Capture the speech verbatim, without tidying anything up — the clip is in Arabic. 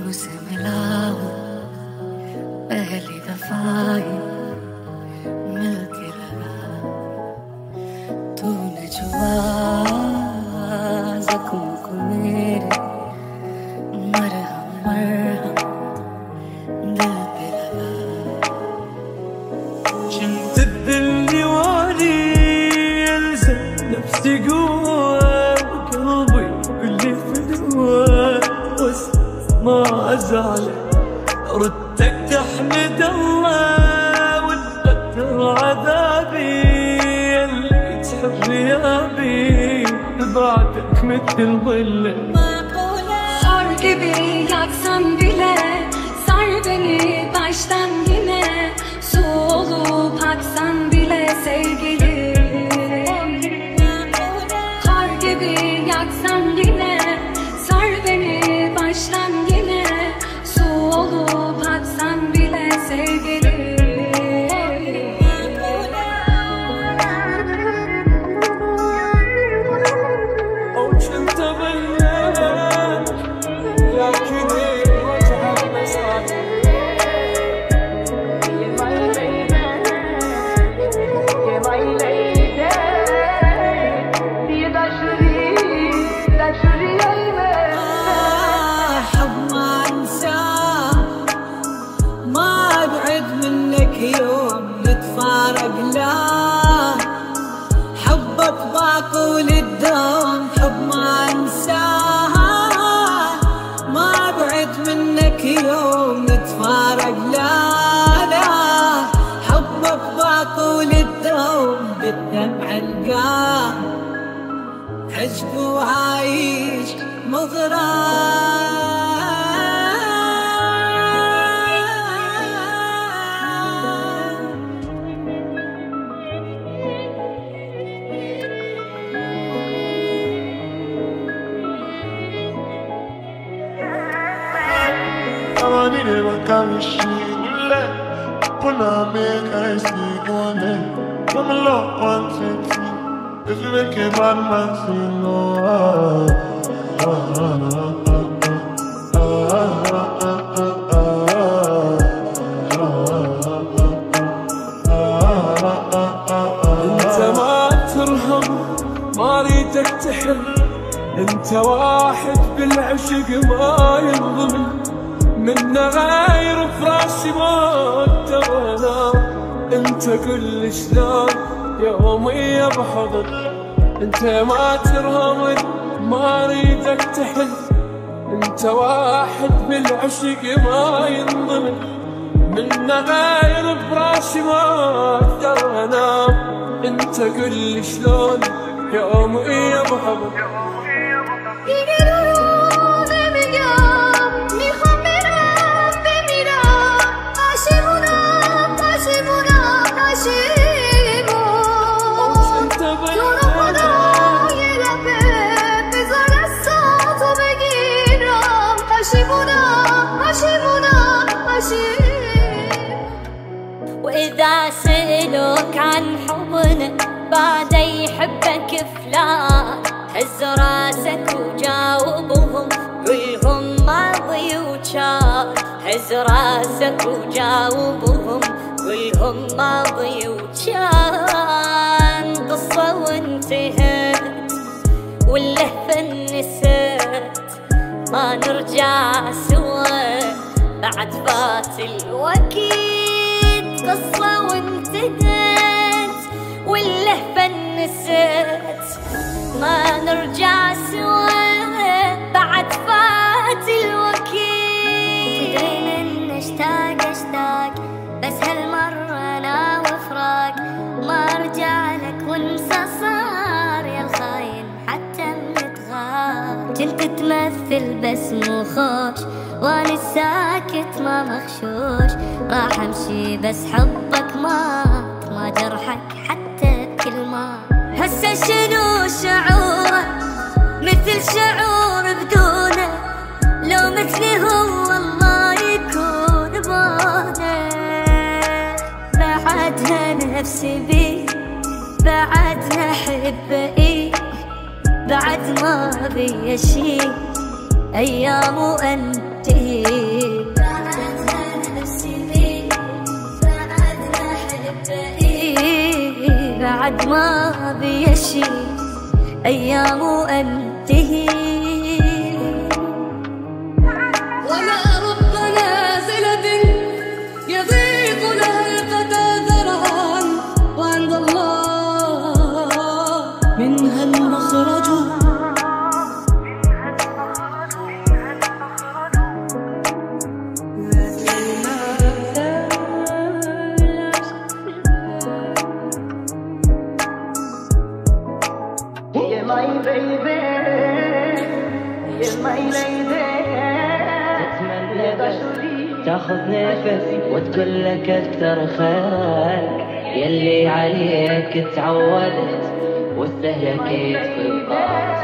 तुझसे मिला हूँ पहली दफा ही मिलके लगा, तूने छुआ जख्म को मेरे, मरहम मरहम दिल पे लगा. كنت تدلني واني الزم نفسي جوا قلبي اللي فدواه، بس ما ازعل ردك تحمد الله وتقدر عذابي، اللي تحب غيابي بعدك مثل ظله. Sor gibi yaksan bile sar beni baştan yine, su olup aksan bile sevgilim. Kar gibi yaksan yine sar beni baştan yine, su olup aksan bile sevgilim. كنت بيان لكن وجهك مسعد يا my baby يا my lady دي دشري دشري حب ما انساه، ما ابعد منك يوم نتفارق، لا حبك باقي وللدوم. حب ما انساه، ما ابعد منك يوم نتفارق، لا لا حبك باقي وللدوم. بالدمع القاه عشق وعايش مغرم. I never carry shit. When I make I speak on it, I'm a lot one sexy. If you make a bad man sing, no. Ah, ah, ah, ah, ah. انت ما ترهم ما ريدك تحل، انت واحد بالعشق ما ينضمن، منا غير فراشي ما اقدر انام. انت كل شلون يومي بحضن، انت ما ترهم ما ريدك تحل، انت واحد بالعشق ما ينضمن، منا غير فراشي ما اقدر انام. انت كل شلون يومي بحضن. وإذا سألوك عن حبنا بعد يحبك فلان، هز راسك وجاوبهم قلهم ماضي وجان. هز راسك وجاوبهم قلهم ماضي وجان. قصة وانتهت واللهفة نسيت، ما نرجع سوا بعد فات الوقت. قصة وانتهت واللهفة نسيت، ما نرجع سوا بعد فات الوقت. تدرين ان اشتاق اشتاق بس هالمرة انا وفراق، ما ارجع لك وانسى صار يا الخاين حتى نتغار. كنت تمثل بس مو خوش واني ساكت ما مخشوش، راح امشي بس حبك مات ما جرحك حتى بكلمة. هسه شنو شعوره مثل شعور بدونه، لو مثلي هو الله يكون بونه. بعدها نفسي بيه بعدها احبه ايه، بعد ما بي شي أيام وأنتهي. بعد ما بي شي أيام وأنتهي. وما رب نازلة يضيق لها الفتى ذرعا وعند الله منها المخرج. My baby, you're my lady. تتمنى تاخذ نفسي وتقول لك كتر خيرك يلي عليك تعودت واستهلكت في الضغط.